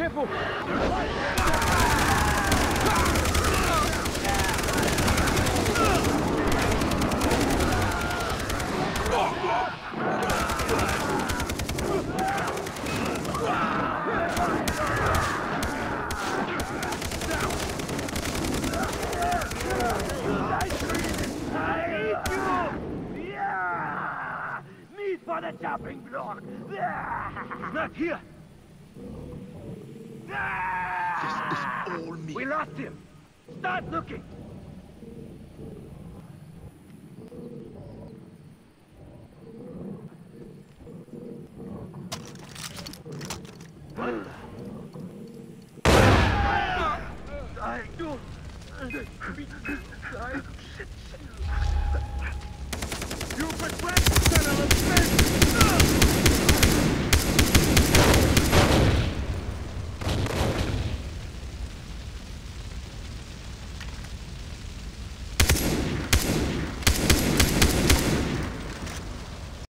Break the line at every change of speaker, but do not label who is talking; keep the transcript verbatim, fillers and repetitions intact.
careful!
For the chopping block!
He's not here!
This is all me.
We lost him! Start looking! I do. You betrayed son of a bitch!